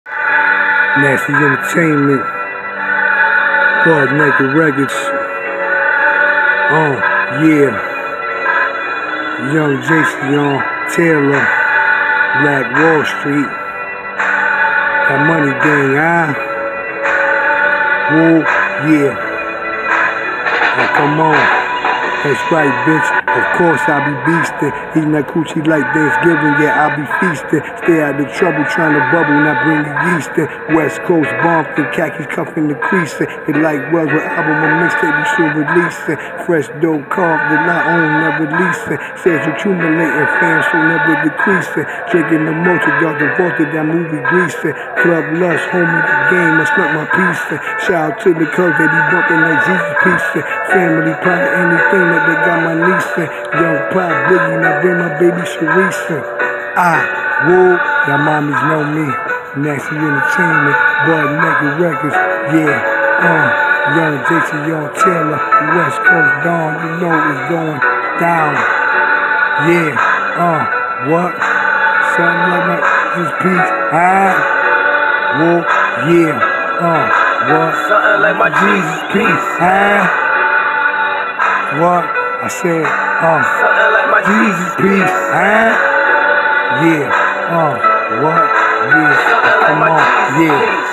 Nasty Entertainment, Butt Naked Records, yeah, Young Jason Taylor, Black Wall Street, that money gang, whoa, yeah, now come on. That's right, bitch. Of course I'll be beastin'. Eating that coochie like Thanksgiving, yeah, I'll be feastin'. Stay out of trouble, trying to bubble, not bring the yeast in. West Coast bumpin', khakis cuffin' the creasing. It like Wells with album or mixtape, we should release it. Fresh dope carved, that I own, never leasing. Sales accumulating, fans so never decreasing. Drinking the motor, dog, the water, that movie greasing. Club Lust, homie, the game, I snuck my piece in. Shout out to the cuz, they be bumpin' like Jesus piecing. Family pride, anything that they got my niece in. Young Pop Biggie, now bring my baby Sharice in. Whoa, y'all mommies know me. Nasty Entertainment, Butt Naked Records, yeah, Young Jason Taylor, West Coast Dawn, you know it's going down. Yeah, what? Something like my this piece, whoa, yeah, what? Something like my Jesus piece, What? I said, something like my Jesus piece, yeah, what? Yeah, come on, yeah.